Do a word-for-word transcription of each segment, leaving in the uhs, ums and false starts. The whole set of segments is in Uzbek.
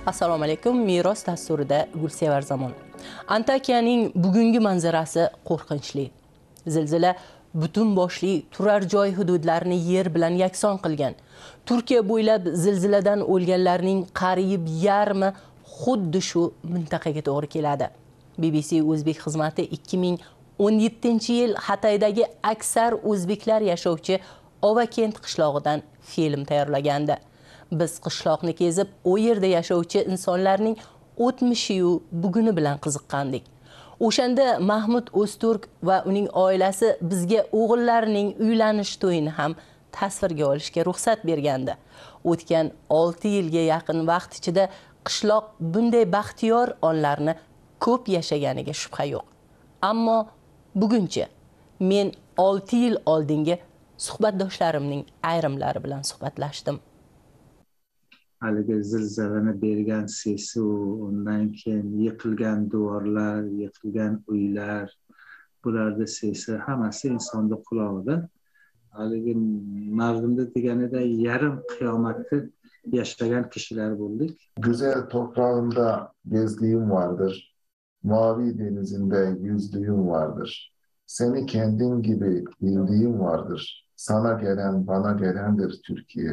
Assalomu alaykum. Meros dasturida Gulsevar Zamon. Antakiyaning bugungi manzarasi qo'rqinchli. Zilzila butun boshli turar joy hududlarini yer bilan yakson qilgan. Turkiya bo'ylab zilziladan o'lganlarning qariyb yarmi xuddi shu mintaqaga to'g'ri keladi. B B C O'zbek xizmati ikki ming o'n yettinchi yil Xataydagi aksar o'zbeklar yashovchi Ovakent qishlog'idan film tayyorlagandi. Biz qishloqni kezib, u yerda yashovchi insonlarning o'tmishi yu buguni bilan qiziqqandik. O'shanda Mahmud O'zturk va uning oilasi bizga o'g'illarining uylanish to'yini ham tasvirga olishga ruxsat bergandi. O'tgan olti yilga yaqin vaqt ichida qishloq bunday baxtiyor onlarni ko'p yashaganiga shubha yo'q. Ammo buguncha men olti yil oldingi suhbatdoshlarimning ayrimlari bilan suhbatlashdim. Haligi zilzilani bergan sesi, undan keyin yiqilgan devorlar, yiqilgan uylar, bularda sesi hammasi insonning qulog'ida. Haligi mardumda deganida yarim qiyomatni yaşayan kişiler bulduk. Güzel toprağında gezdiğim vardır. Mavi denizinde yüzdüğüm vardır. Seni kendin gibi bildiğim vardır. Sana gelen bana gelendir Türkiye.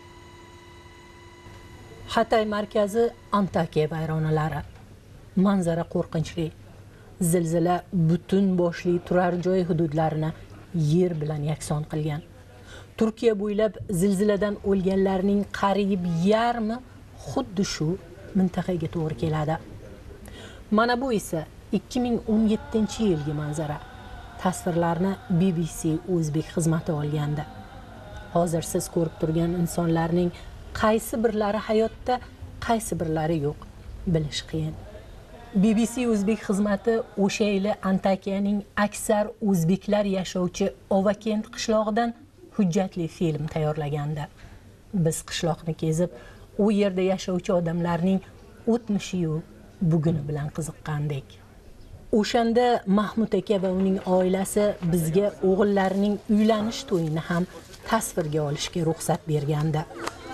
Hatay markazi Antakiya vayronalari. Manzara qo'rqinchli. Zilzila butun boshli turar joy hududlarini yer bilan yakson qilgan. Turkiya bo'ylab zilziladan o'lganlarning qariyb yarmi xuddi shu mintaqaga to'g'ri keladi. Mana bu esa ikki ming o'n yettinchi yilgi manzara. Tasvirlarni B B C O'zbek xizmati olgandi. Hozir siz ko'rib turgan insonlarning qaysi birlari hayotda, qaysi birlari yo'q, bilish qiyin. B B C O'zbek xizmati o'sha yili Antakiyaning aksar o'zbeklar yashovchi Ovakent qishlog'idan hujjatli film tayyorlagandi. Biz qishloqni kezib, u yerda yashovchi odamlarning o'tmishi yu buguni bilan qiziqqandik. O'shanda Mahmud aka va uning oilasi bizga o'g'illarining uylanish to'yini ham tasvirga olishga ruxsat bergandi.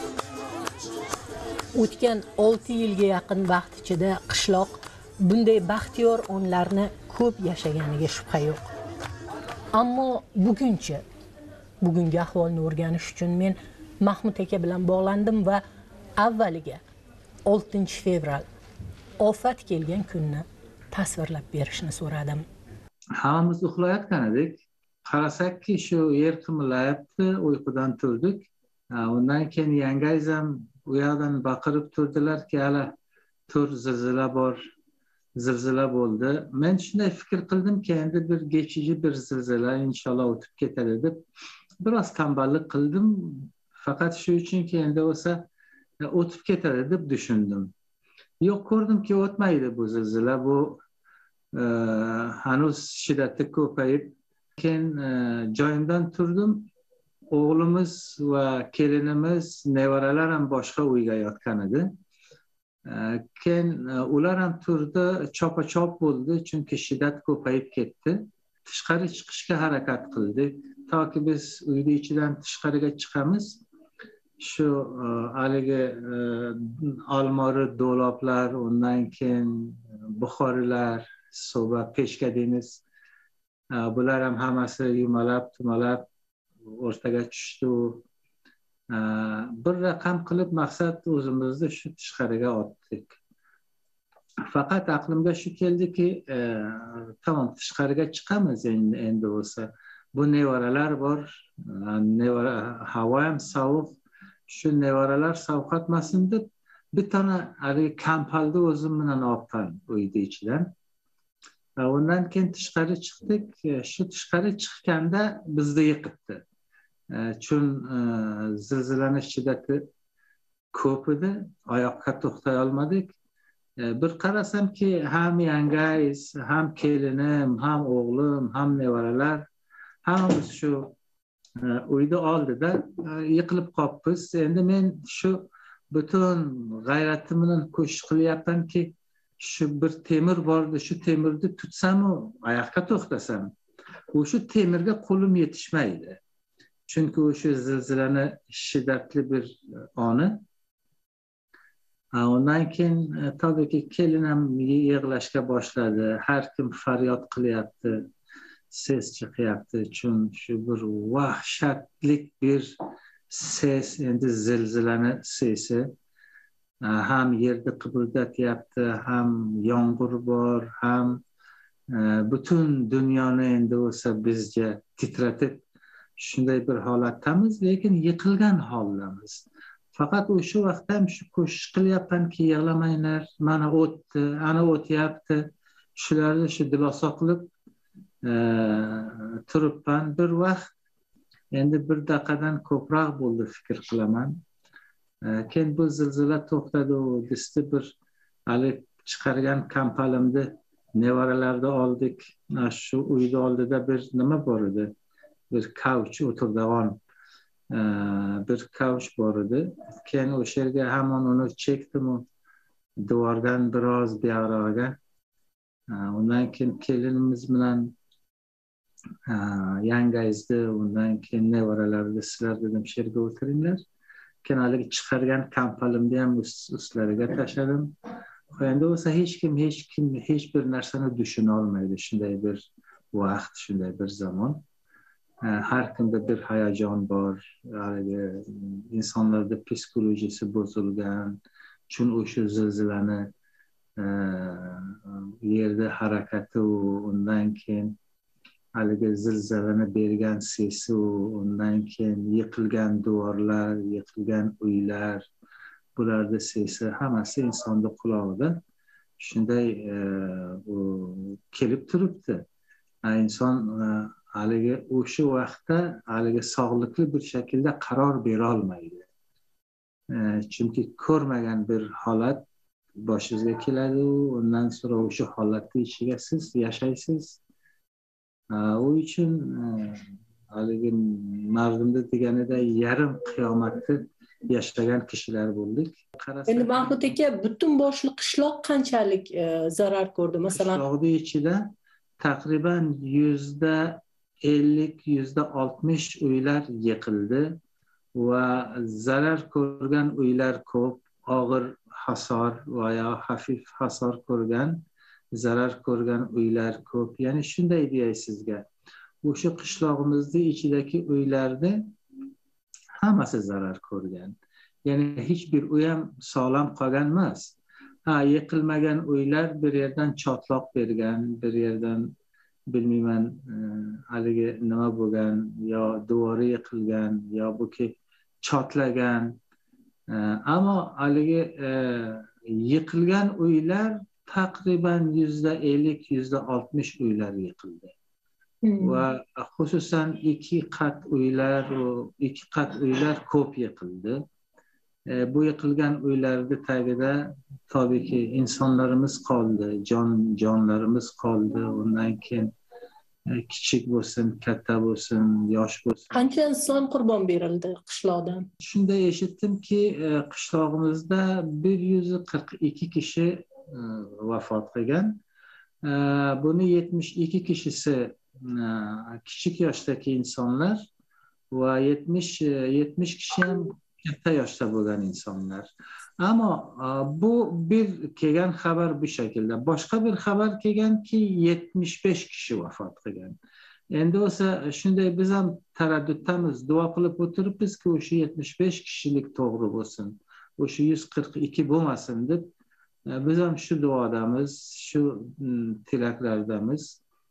O'tgan olti yilga yaqin vaqt ichida qishloq bunday baxtiyor onlarni ko'p yashaganiga shubha yo'q. Ammo buguncha bugungi ahvolni o'rganish uchun men Mahmud aka bilan bog'landim va avvaliga oltinchi fevral ofat kelgan kunni tasvirlab berishni so'radim. Hammamiz uxlayotgan edik. Qarasakki shu yer qimirlayapti, uyqudan turdik. Undan keyin yangayzam u yoqdan baqirib turdilarki, "Hali tur, zilzila bor, zilzila bo'ldi." Men shunday fikr qildimki, endi bir geçici bir zilzila inshaalloh o'tib ketadi deb biroz tanballik qildim. Faqat shu uchunki endi bo'lsa o'tib ketadi deb tushundim. Yo'q, ko'rdimki o'tmaydi bu zilzila, bu e, hanuz shiddati ko'payib. Keyin e, joyimdan turdim. O'g'limiz va kelinimiz, nevaralar ham boshqa uyga yotgan edi. Keyin ular ham turdi, chopa-chop bo'ldi, chunki shiddat ko'payib ketdi. Tashqari chiqishga harakat qildik. Toki biz uyning ichidan tashqariga chiqamiz, shu haligi almori doloblar, undan keyin buxorilar, soba, pechka deymiz. Bular ham hammasi yumalab, tumalab o'rtaga tushdi. Bir raqam qilib maqsad o'zimizni shu tashqariga otdik. Faqat aqlimga shu keldiki, e, tamom tashqariga chiqamiz endi endi bo'lsa. Bu nevaralar bor, nevara havo ham sovuq. Shu nevaralar sovqatmasin deb bir tona haligi kampalni o'zim bilan oldim uyning ichidan. Undan keyin tashqari chiqdik. Shu tashqari chiqqanda bizni yiqitdi. Chun zilzilaning shiddati ko'p edi, oyoqqa to'xtay olmadik. Bir qarasamki, ham yangayiz, ham kelinim, ham o'g'lim, ham nevaralar hammamiz shu uyda oldida yiqilib qolibmiz. Endi men shu butun g'ayratim bilan ko'shish qilyapmanki, shu bir temir bordi, shu temirni tutsamu oyoqqa to'xtasam, o'sha temirga qo'lim yetishmaydi. Çünkü o şu zilzilani şiddetli bir anı. Undan keyin tabiiyki kelin ham yig'lashga boshladi. Har kim faryod qilyapti, ses chiqyapti. Chun shu bir vahshatlik bir ses, endi zilzilani sesi. Ham yerni qibildatyapti, ham yomg'ir bor, ham butun dunyoni endi o'sa bizga titratib shunday bir holatdamiz, lekin yiqilgan holdamiz. Faqat o'sha vaqtda ham shu ko'shish qilyapmanki, yig'lamanglar, mana o'tdi, ana o'tyapti. Shularni shu dilosa qilib turibman. Bir vaqt endi bir daqiqadan ko'proq bo'ldi fikr qilaman. Keyin bu zilzila to'xtadi, desdi bir hali chiqargan kampalimni nevaralarda oldik. Shu uyda oldida bir nima bor edi? Bir couch o'tiradigan bir couch bor edi. Keyin o'sha yerga hamon uni chekdim, devordan biroz buyog'roqqa. Undan keyin kelinimiz bilan yangayizdi, undan keyin nevaralarni sizlar dedim shu yerga o'tiringlar. Keyin haligi chiqargan kampalimni ham ustlariga tashladim. Endi o'sa hech kim hech kim hech bir narsani tushuna olmaydi. Shunday bir vaqt, shunday bir zamon. Har kimda bir hayajon bor. Haligi insonlarda psikologiyasi buzilgan. Chun o'sha zilzilani yerda harakati, undan keyin haligi zilzilani bergan sesi, undan keyin yiqilgan devorlar, yiqilgan uylar, bularda sesi hammasi insonning qulog'ida shunday kelib turibdi. Inson haligi o'sha vaqtda haligi sog'liqli bir shaklda qaror bera olmaydi. Chunki ko'rmagan bir holat boshingizga keladi, undan so'ra o'sha holatning ichiga siz yashaysiz. O uchun haligi mardumda deganida yarim qiyomatni yashagan kishilar bo'ldik. Endi Mahmud aka, butun boshli qishloq qanchalik zarar ko'rdi? Masalan, qishloqning ichida taqriban yuzda ellik, yuzda oltmish uylar yiqildi va zarar ko'rgan uylar ko'p, og'ir hasar va yo xafif hasar ko'rgan, zarar ko'rgan uylar ko'p. Ya'ni shunday deyay sizga. O'sha qishlog'imizning ichidagi uylarni hammasi zarar ko'rgan. Ya'ni hech bir uy ham sog'lom qolgan emas. Ha, yiqilmagan uylar bir yerdan chotloq bergan, bir yerdan bilmayman haligi nima bo'lgan, yo devori yiqilgan, yo buki chotlagan. Ammo haligi yiqilgan uylar taqriban yuzda ellik, yuzda oltmish uylar yiqildi. Va xususan ikki qat uylar, ikki qat uylar ko'p yiqildi. Bu yiqilgan uylarning tagida tabiiyki insonlarimiz qoldi, jon jonlarimiz qoldi. Undan keyin kichik bo'lsin, katta bo'lsin, yosh bo'lsin. Qancha inson qurbon berildi qishloqdan? Shunday eshitdimki, qishlog'imizda bir yuz qirq ikki kishi vafot qilgan. Buni yetmish ikki kishisi kichik yoshdagi insonlar va yetmish yetmish kishi ham katta yoshda bo'lgan insonlar. Ammo bu bir kelgan xabar bu shaklda. Boshqa bir xabar kelganki yetmish besh kishi vafot qilgan. Endi o'sa shunday biz ham taraddudamiz, duo qilib o'tiribmizki, o'sha yetmish besh kishilik to'g'ri bo'lsin, o'sha yuz qirq ikki bo'lmasin deb biz ham shu duodamiz, shu tilaklardamiz.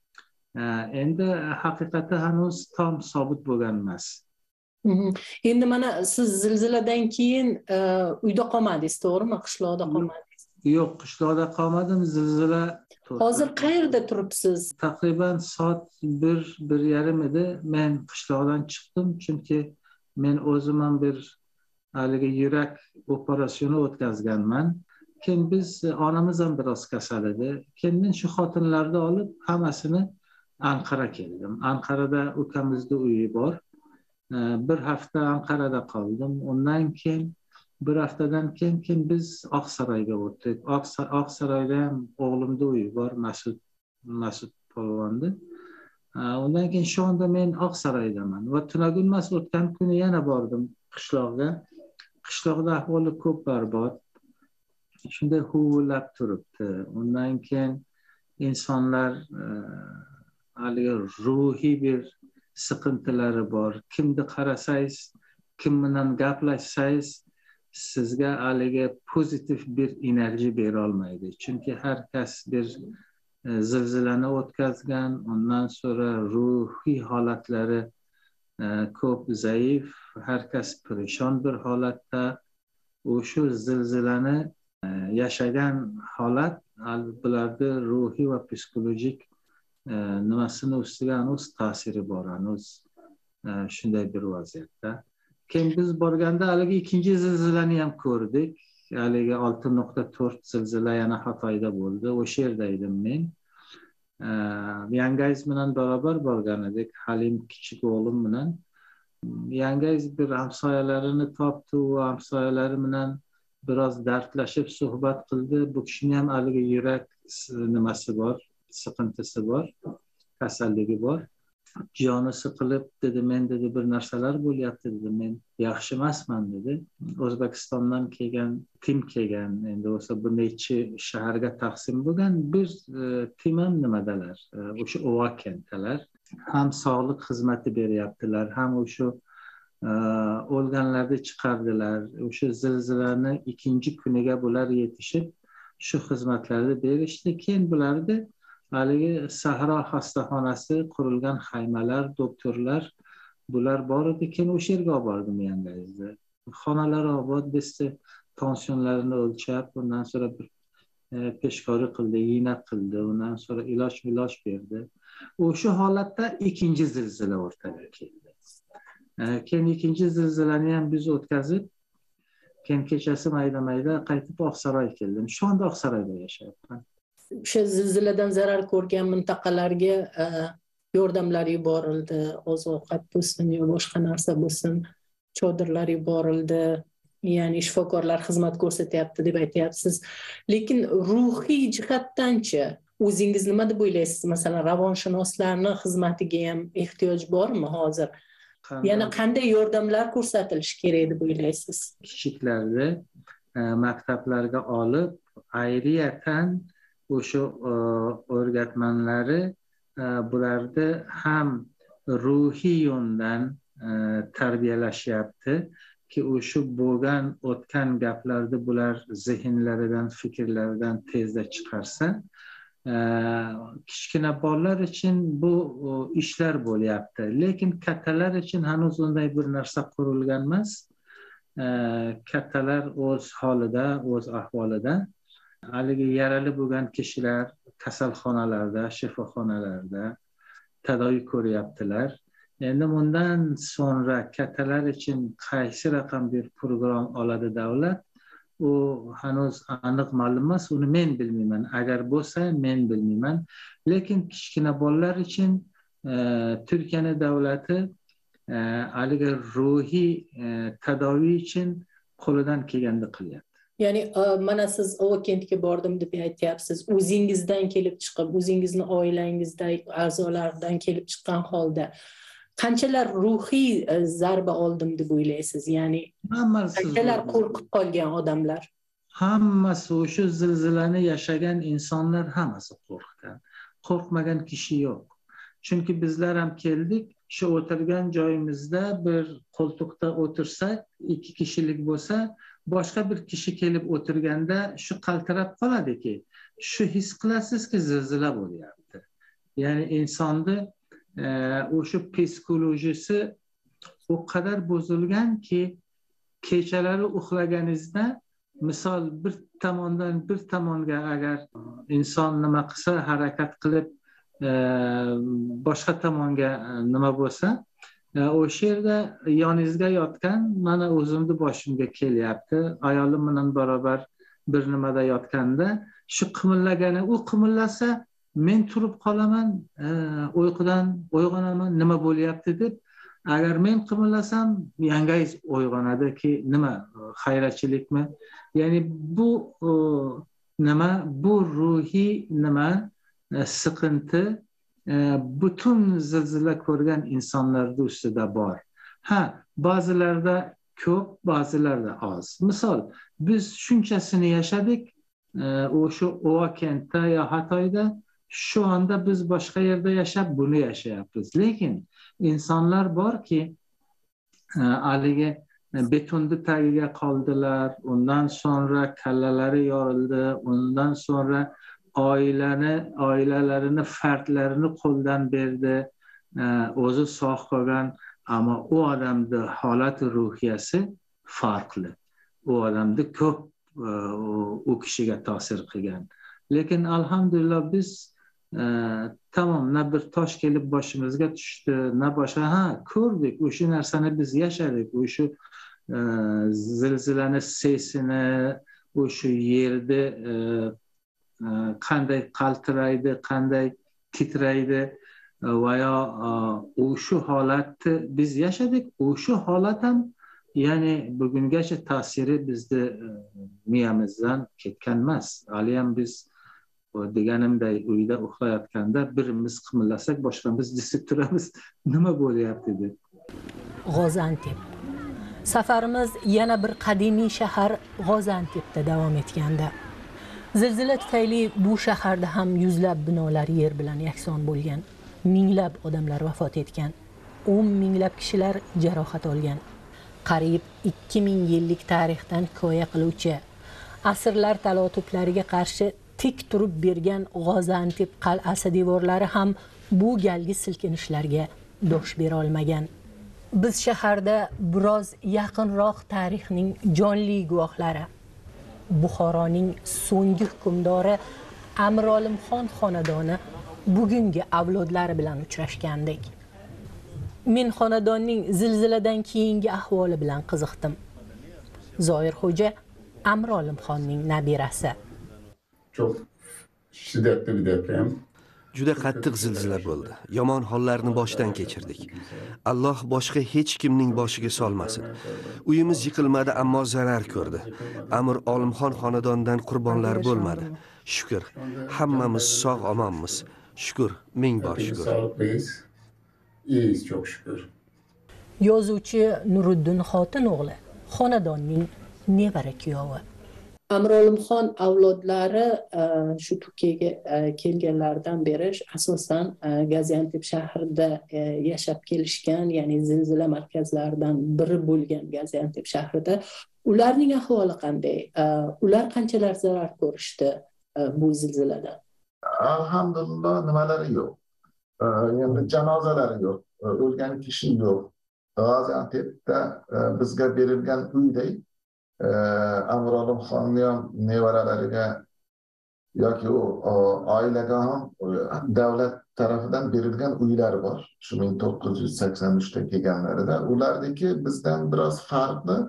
Endi haqiqati hanuz tom sobit bo'lgan emas. Endi mana siz zilziladan keyin uyda qolmadingiz, to'g'rimi? Qishloqda qolmadingiz? Yo'q, qishloqda qolmadim. Zilzila hozir qayerda turibsiz? Taqriban soat bir, bir yarim edi. Men qishloqdan chiqdim, chunki men o'zim ham bir haligi yurak operatsiyoni o'tkazganman. Keyin biz onamiz ham biroz kasal edi. Keyin men shu xotinlarni olib hammasini Anqara keldim. Anqarada ukamizning uyi bor. Bir hafta Anqarada qoldim. Undan keyin bir haftadan keyin keyin biz Oqsaroyga o'tdik. Oqsaroyda ham o'g'limning uyi bor, Mas'ud Mas'ud polvonni. Undan keyin shu anda men Oqsaroydaman va tunagunmas o'tgan kuni yana bordim qishloqqa. Qishloqda ahvoli ko'p barbod. shunday huvillab turibdi. Undan keyin insonlar haligi ruhiy bir siqintilari bor. Kimni qarasangiz, kim bilan gaplashsangiz sizga haligi pozitiv bir energiya bera olmaydi. Chunki har kas bir zilzilani o'tkazgan, undan sonra ruhiy holatlari ko'p zaif, har kas perishon bir holatda. O'sha zilzilani yashagan holat bularda ruhiy va psikologik nimasini ustiga hanuz ta'siri bor, hanuz shunday bir vaziyatda. Keyin biz borganda haligi ikkinchi zilzilani ham ko'rdik. Haligi olti nuqta to'rt zilzila yana Xitoyda bo'ldi. O'sha yerda edim men. Yangayiz bilan barabar borgan edik, Halim kichik o'g'lim bilan. Yangayiz bir hamsoyalarini topdi, u hamsoyalari bilan biroz dardlashib suhbat qildi. Bu kishining ham haligi yurak nimasi bor, siqintisi bor, kasalligi bor. Joni siqilib dedi, men dedi bir narsalar bo'lyapti dedi, men yaxshi emasman dedi. O'zbekistondan kelgan tim kelgan, endi o'sha bir necha shaharga taqsim bo'lgan bir tim ham nimadalar, o'sha Ova kentdalar. Ham sog'liq xizmati beryaptilar, ham o'sha o'lganlarni chiqardilar. O'sha zilzilani ikkinchi kuniga bular yetishib shu xizmatlarni berishdi. Keyin bularni haligi Sahro xastaxonasi qurilgan, xaymalar, doktorlar bular bor edi. Keyin o'sha yerga olib bordim Yangayizda. Xonalar obod, bizda tensionlarini o'lchab, undan sonra bir peshkori qildi, iğna qildi, undan sonra iloj iloj berdi. O'sha holatda ikkinchi zilzila o'rtaga keldi. Keyin ikkinchi zilzilani ham biz o'tkazib, keyin kechasi mayda-mayda qaytib Oqsaroy keldim. Shu anda Oqsaroyda yashayapman. O'sha zilziladan zarar ko'rgan mintaqalarga yordamlar yuborildi, oziq-ovqat bo'lsin yo boshqa narsa bo'lsin, chodirlar yuborildi. Ya'ni shifokorlar xizmat ko'rsatyapti deb aytyapsiz. Lekin ruhiy jihatdan-chi o'zingiz nima deb o'ylaysiz? Masalan, ravonshunoslarning xizmatiga ham ehtiyoj bormi hozir? Yana qanday yordamlar ko'rsatilishi kerak deb o'ylaysiz? Kichiklarni maktablarga olib, ayriyatan o'sha o'rgatmanlari bularni ham ruhiy yo'ndan tarbiyalashyapti ki o'sha bo'lgan o'tgan gaplarni bular zehnlaridan, fikrlaridan tezda chiqarsa, kichkina bolalar uchun bu ishlar bo'lyapti. Lekin kattalar uchun hanuz unday bir narsa qurilgan emas. Kattalar o'z holida, o'z ahvolida, haligi yarali bo'lgan kishilar kasalxonalarda, shifoxonalarda tadoviy ko'ryaptilar. Endi bundan sonra kattalar uchun qaysi raqam bir program oladi davlat, u hanuz aniq ma'lum emas, uni men bilmayman. Agar bo'lsa men bilmayman. Lekin kichkina bolalar uchun Turkiya davlati haligi ruhiy tadoviy uchun qo'lidan kelganini qilyapti. Ya'ni mana siz Ovokentga bordim deb aytyapsiz. O'zingizdan kelib chiqib, o'zingizni oilangizdagi a'zolardan kelib chiqqan holda qanchalar ruhiy zarba oldim deb o'ylaysiz? Ya'ni qanchalar qo'rqib qolgan odamlar? Hammasi o'sha zilzilani yashagan insonlar hammasi qo'rqgan. Qo'rqmagan kishi yo'q. Chunki bizlar ham keldik, shu o'tirgan joyimizda bir qo'ltiqda o'tirsak, ikki kishilik bo'lsa, boshqa bir kishi kelib o'tirganda shu qaltirab qoladiki, shu his qilasizki zilzila bo'lyapti. Ya'ni insonni o'sha psikologiyasi o qadar buzilganki, kechalari uxlaganingizda misol bir tomondan bir tomonga agar inson nima qilsa, harakat qilib boshqa tomonga nima bo'lsa, o'sha yerda yoningizga yotgan, mana o'zimni boshimga kelyapti, ayolim bilan barobar bir nimada yotganda shu qimillagani, u qimillasa men turib qolaman, uyqudan uyg'onaman, nima bo'lyapti deb. Agar men qimillasam, yangayiz uyg'onadiki, nima, xayratchilikmi? Ya'ni bu nima, bu ruhiy nima, siqinti butun zilzila ko'rgan insonlarda ustida bor. Ha, ba'zilarda ko'p, ba'zilarda oz. Misol, biz shunchasini yashadik, o'sha Ova kentda yo Xatoyda shu anda biz boshqa yerda yashab buni yashayapmiz. Lekin insonlar borki, haligi betonni tagiga qoldilar, undan sonra kallalari yorildi, undan sonra oilani, oilalarini, fardlarini qo'ldan berdi, o'zi sog' qolgan, ammo u odamning holati ruhiyasi farqli. U odamda ko'p u kishiga ta'sir qilgan. Lekin alhamdulillah biz tamom, na bir tosh kelib boshimizga tushdi, na boshqa, ha, ko'rdik, o'sha narsani biz yashadik, o'sha zilzilani sesini, o'sha yerda qanday qaltiraydi, qanday titraydi va yo o'sha holatni biz yashadik. O'sha holat ham ya'ni bugungacha ta'siri bizni miyamizdan ketgan emas. Hali ham biz deganimday uyda uxlayotganda birimiz qimirlasak boshqamiz disib turamiz, nima bo'lyapti deb. G'o'zantep. Safarimiz yana bir qadimiy shahar G'o'zantepda davom etganda. Zilzila tufayli bu shaharda ham yuzlab binolar yer bilan yakson bo'lgan. Minglab odamlar vafot etgan. o'n minglab kishilar jarohat olgan. Qariyb ikki ming yillik tarixdan hikoya qiluvchi, asrlar talotuflariga qarshi tik turib bergan G'o'zantep qal'asi devorlari ham bu galgi silkinishlarga dosh bera olmagan. Biz shaharda biroz yaqinroq tarixning jonli guvohlari, Buxoroning so'nggi hukmdori Amir Olimxon xonadoni bugungi avlodlari bilan uchrashgandik. Men xonadonning zilziladan keyingi ahvoli bilan qiziqdim. Zoir xo'ja Amir Olimxonning nabirasi. Çok şiddetli bir deprem. Juda qattiq zilzila bo'ldi. Yomon hollarni boshdan kechirdik. Alloh boshqa hech kimning boshiga solmasin. Uyimiz yiqilmadi, ammo zarar ko'rdi. Amir Olimxon xonadonidan qurbonlar bo'lmadi. Shukr, hammamiz sog' omonmiz. Shukr, ming bor shukr. Sağlıklıyız. İyiyiz çok şükür. Yozuvchi Nuriddin Xotin o'g'li, xonadonning nevara kuyovi. Amir Olimxon avlodlari shu Turkiyaga kelganlaridan beri asosan Gaziantep shahrida yashab kelishgan, ya'ni zilzila markazlaridan biri bo'lgan Gaziantep shahrida. Ularning ahvoli qanday? Ular qanchalar zarar ko'rishdi bu zilziladan? Alhamdulillah, nimalari yo'q. Endi janozalari yo'q, o'lgan kishi yo'q. Gaziantepda bizga berilgan uyday Amir Olimxonni ham nevaralariga yoki u oilaga ham davlat tarafidan berilgan uylar bor. Shu ming to'qqiz yuz sakson uchda kelganlarida. Ulardagi bizdan biroz farqli,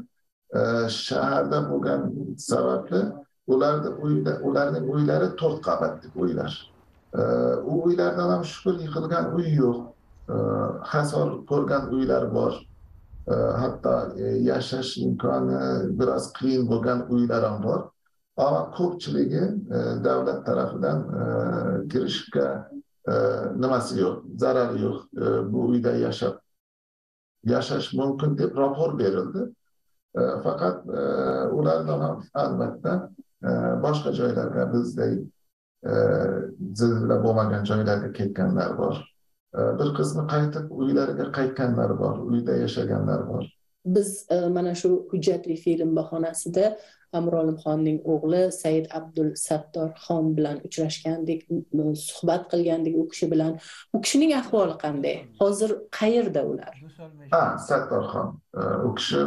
shaharda bo'lgan sababli ularda uyda, ularning uylari to'rt qavatli uylar. U uylardan ham shukr yiqilgan uy yo'q. Hasar ko'rgan uylar bor. Hatto yashash imkoni biroz qiyin bo'lgan uylar ham bor. Ammo ko'pchiligi davlat tarafidan kirishga nimasi yo'q, zarari yo'q. Bu uyda yashab yashash mumkin deb rapor berildi. Faqat ulardan ham albatta boshqa joylarga, bizday zilzila bo'lmagan joylarga ketganlar bor. Bir qismi qaytib uylariga qaytganlar bor, uyda yashaganlar bor. Biz mana shu hujjatli film bahonasida Amir Olimxonning o'g'li Said Abdul Sattor Xon bilan uchrashgandik, suhbat qilgandik u kishi bilan. U kishining ahvoli qanday? Hozir qayerda ular? Ha, Sattor Xon. U kishi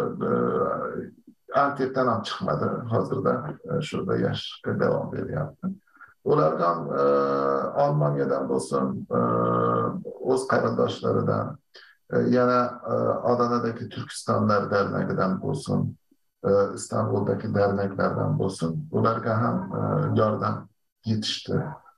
Antepdan ham chiqmadi. Hozirda shurda yashashga davom beryapti. Ularga ham Almaniyadan bo'lsin, o'z qarindoshlaridan, yana Adanadagi Turkistonlar darnagidan bo'lsin, İstanbul'daki derneklerden bo'lsin, ularga ham yordam yetishdi.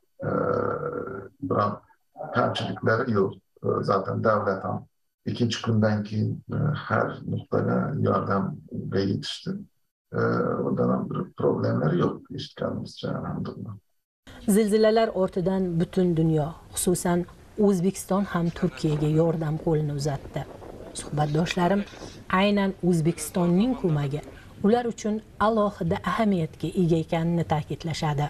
Biroq kamchiliklari yo'q. Zaten davlat ham ikkinchi kundan keyin har nuqtaga yordamga yetishdi. Undan ham bir problemlar yo'q, eshitganimizcha, alhamdulillah. Zilzilalar ortidan butun dunyo, xususan O'zbekiston ham Turkiyaga yordam qo'lini uzatdi. Suhbatdoshlarim aynan O'zbekistonning ko'magi ular uchun alohida ahamiyatga ega ekanini ta'kidlashadi.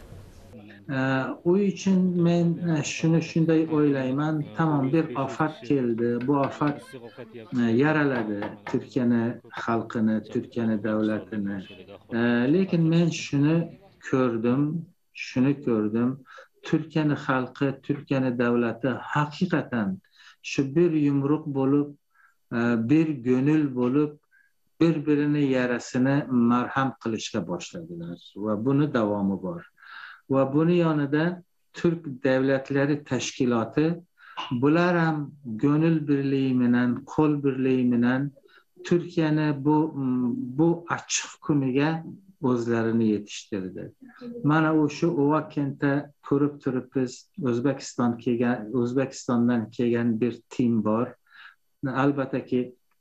u uchun men shuni shunday o'ylayman, tamom bir ofat keldi. Bu ofat yaraladi Turkiyani xalqini, Turkiyani davlatini. Lekin men shuni ko'rdim, shuni ko'rdim. Turkiyani xalqi, Turkiyani davlati haqiqatan shu bir yumruq bo'lib, bir gönül bo'lib, bir-birini yarasini marham qilishga boshladilar va buni davomi bor. Va buni yonida Türk Devletleri Teşkilatı bular ham gönül birliği bilan, qo'l birliği bilan Türkiye'ni bu bu açık kuniga o'zlarini yetishtirdi. Mana o'sha Uvakentda ko'rib turibmiz, O'zbekiston kelgan, O'zbekistondan kelgan bir tim bor. Albattaki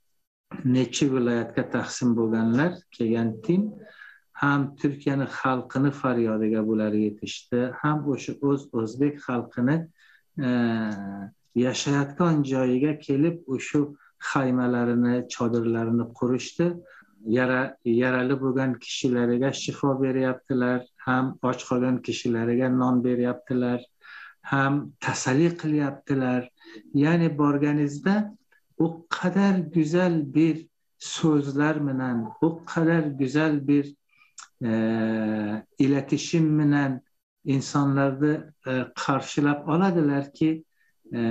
necha viloyatga taqsim bo'lganlar kelgan tim ham Türkiye'nin xalqini faryodiga bular yetishdi, ham o'sha o'z o'zbek xalqini e, yashayotgan joyiga kelib o'sha xaymalarini, chodirlarini qurishdi. Yara, yarali bo'lgan kishilarga shifo beryaptilar, ham och qolgan kishilarga non beryaptilar, ham tasalli qilyaptilar. Ya'ni borganingizda o kadar güzel bir sözler bilan, o kadar güzel bir e, iletişim bilan insanları e, qarshilab oladilar ki e,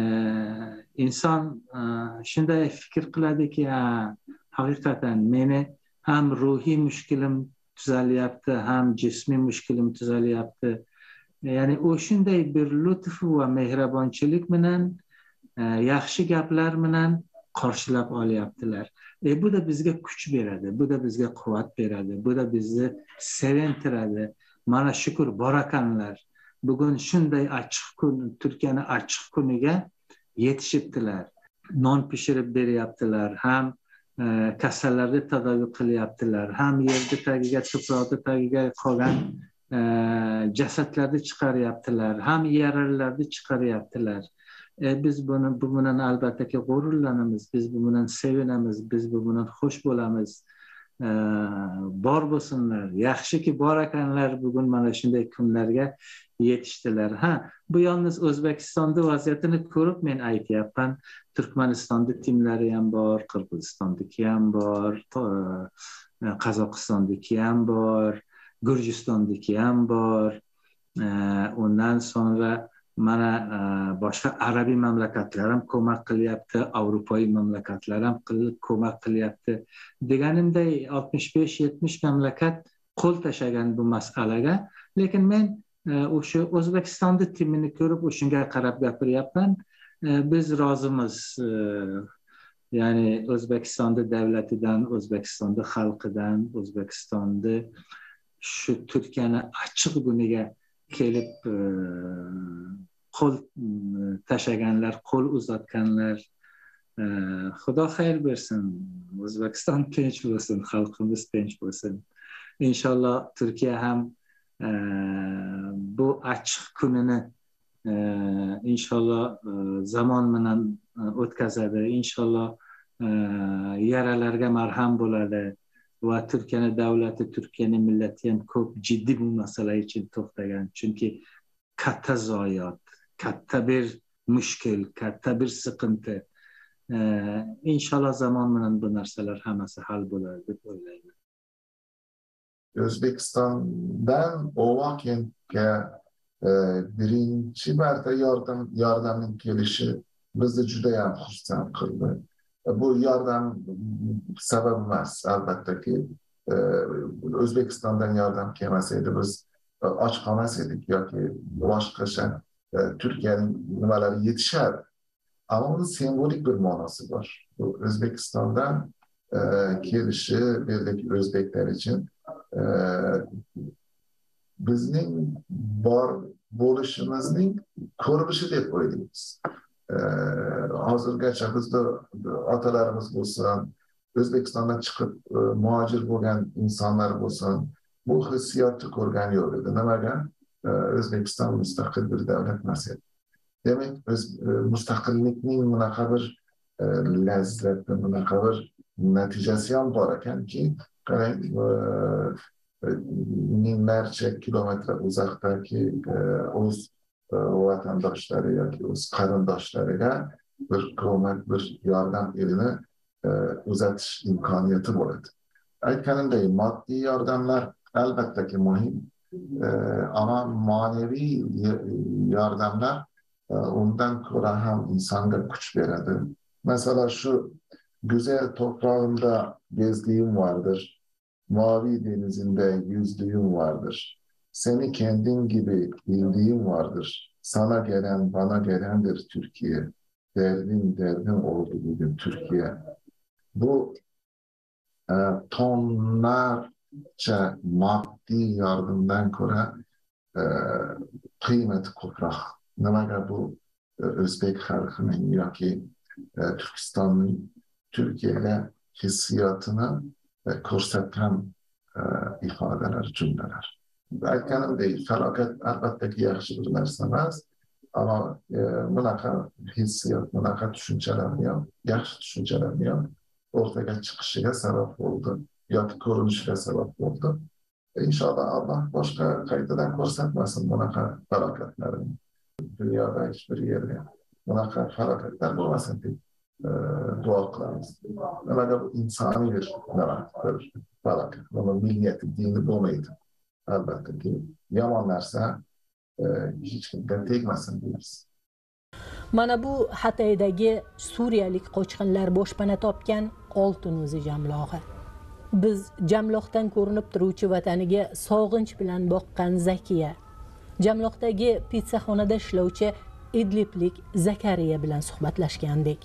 inson e, shunday fikr qiladiki, ha, haqiqatan meni ham ruhiy mushkulim tuzalyapti, ham jismiy mushkulim tuzalyapti. Ya'ni o shunday bir lutf va mehribonchilik bilan, e, yaxshi gaplar bilan qarshilab olyaptilar. E bu da bizga kuch beradi, bu da bizga quvvat beradi, bu da bizni sevintiradi. Mana shukur bor ekanlar. Bugun shunday ochiq kun, Turkiyani ochiq kuniga yetishibdilar. Non pishirib beryaptilar, ham e, kasallarni tadavi qilyaptilar, ham yerda tagiga, tuproqda tagiga qolgan e, jasadlarni chiqaryaptilar, ham yaralarni chiqaryaptilar. E, biz bunu bu bilan albatta ki g'ururlanamiz, biz bu bilan sevinamiz, biz bu bilan xush bo'lamiz. E, bor bo'lsinlar, yaxshiki bor ekanlar, bugun mana shunday kunlarga yetishdilar. Ha, bu yalnız O'zbekistonda vaziyatini ko'rib men aytyapman. Turkmanistonda timlari ham bor, Qirg'izistondagi ham bor, Qozog'istondagi ham bor, Gurjistondagi ham bor. E, undan sonra mana boshqa arabiy mamlakatlar ham ko'mak qilyapti, Avropoy mamlakatlar ham ko'mak qilyapti. Deganimday oltmish besh yetmish mamlakat qo'l tashlagan bu masalaga, lekin men o'sha O'zbekistonda timini ko'rib o'shunga qarab gapiryapman. Biz rozimiz. Ya'ni O'zbekistonda davlatidan, O'zbekistonda xalqidan, O'zbekistonda shu Turkiyani ochiq kuniga kelib qo'l tashlaganlar, qo'l uzatganlar, Xudo xayr bersin, O'zbekiston tinch bo'lsin, xalqimiz tinch bo'lsin. İnşallah Türkiye ham bu ochiq kunini inshaalloh zamon bilan o'tkazadi, inshaalloh yaralarga marham bo'ladi va Turkiyaning davlati, Turkiyaning millati ham ko'p jiddiy bu masala uchun to'xtagan. Chunki katta zoyat, katta bir mushkul, katta bir siqinti. İnshaalloh zamon bilan bu narsalar hammasi hal bo'ladi deb o'ylayman. O'zbekistondan Uvakentga e, birinchi marta yordam yordamning kelishi bizni juda ham xursand qildi. Bu yordam sabab emas, albattaki e, O'zbekistondan yordam kelmasaydi biz och qolmas edik yoki boshqacha e, Turkiyaning nimalari yetishadi. Ama bunun sembolik bir ma'nosi bor. Bu O'zbekistondan e, kelishi birdeki O'zbeklar için e, bizning bor bo'lishimizning ko'rinishi deb o'ylaymiz. E, hozirgacha bizda otalarimiz bo'lsin, O'zbekistondan chiqib e, muhojir bo'lgan insonlar bo'lsin, bu hissiyotni ko'rgan yo'q edi. Nimaga? E, O'zbekiston mustaqil bir davlat emas edi. Demek biz e, mustaqillikning bunaqa bir e, lazzati, bunaqa bir natijasi ham bor ekanki, qarang, minglarcha kilometr uzoqdagi o'z vatandoshlari yoki o'z qarindoshlariga bir ko'mak, bir yordam elini uzatish imkoniyati bo'ladi. Aytganimdek, moddiy yordamlar albattaki muhim, ama manevi yordamlar ondan ko'ra ham insonga kuch beradi. Mesela şu güzel toprağında gezdiğim vardır, mavi denizinde yüzdüğüm vardır. Seni kendin gibi bildiğim vardır. Sana gelen bana gelendir Türkiye. Derdin derdin oldu bugün Türkiye. Bu e, tonlarca maddi yardımdan ko'ra e, kıymet ko'proq. Nimaga bu e, O'zbek xalqining yoki e, Türkistan'ın Türkiye'ye hissiyatını e, ko'rsatgan e, ifadeler, cümleler. Aytganimdek, falokat albattaki yaxshi bir narsa emas, ama e, bunaqa hissiyat, bunaqa tushunchalarni ham, yaxshi tushunchalarni ham o'rtaga chiqishiga sabab bo'ldi yoki ko'rinishiga sabab bo'ldi. İnşallah Allah boshqa qaytadan ko'rsatmasin bunaqa falokatlarni. Dunyoda hiçbir yerde bunaqa falokatlar bo'lmasin deb dua qilamiz. Nimaga bu insoniy bir falokat, buni milliyati, dini bo'lmaydi. Albatta ki yomon narsa hech kimga tegmasin deymiz. Mana bu Hataydagi suriyalik qochqinlar boshpana topgan oltin o'zi jamlog'i. Biz jamloqdan ko'rinib turuvchi vataniga sog'inch bilan boqqan Zakiya, jamloqdagi pitsaxonada ishlovchi Idliblik Zakariya bilan suhbatlashgandik.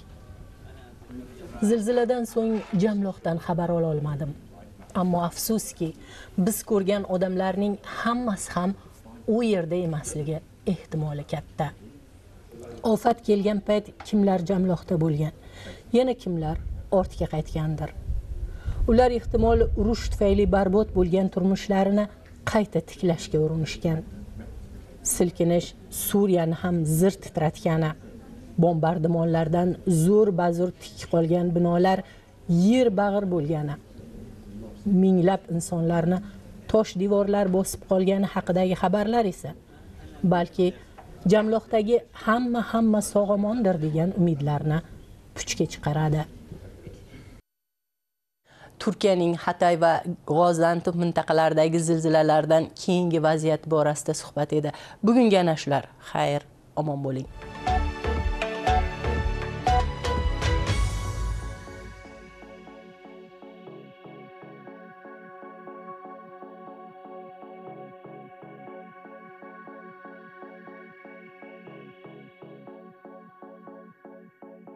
Zilziladan so'ng jamloqdan xabar ola olmadim. Ammo afsuski, biz ko'rgan odamlarning hammasi ham u yerda emasligi ehtimoli katta. Ofat kelgan payt kimlar jamloqda bo'lgan, yana kimlar ortga qaytgandir. Ular ehtimol urush tufayli barbod bo'lgan turmushlarini qayta tiklashga urinishgan. Silkinish Suriyani ham zir titratgani, bombardimonlardan zo'r bazur tik qolgan binolar yer bag'ir bo'lgani, minglab insonlarni tosh devorlar bosib qolgani haqidagi xabarlar esa balki jamloqdagi hamma hamma sog'omondir degan umidlarni puchga chiqaradi. Turkiyaning Hatay va G'oziantep mintaqalaridagi zilzilalardan keyingi vaziyat borasida suhbat edi. Bugunga ana shular. Xayr, omon bo'ling.